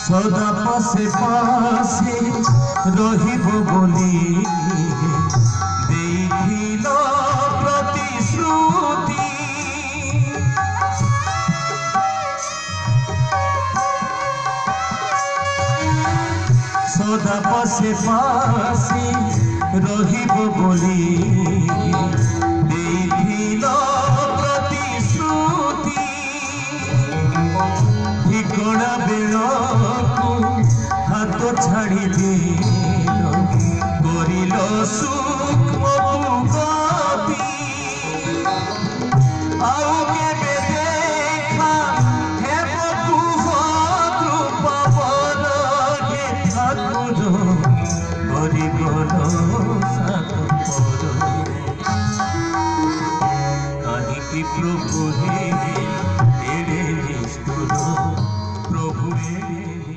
सदा पासे पासे रहिब बोली देइथिल प्रतिश्रुति। सदा पासे पासे रहिब बोली देइथिल प्रतिश्रुति। ठिकଣା बेलकु हाथ छाड़ी दिल करिल सूक्ष्म गति। आउ केबे देखा हेब कुह कृपा बरगे ठाकुर करि गल सात पर। काहिकी प्रभु हे एड़े निष्ठुर प्रभु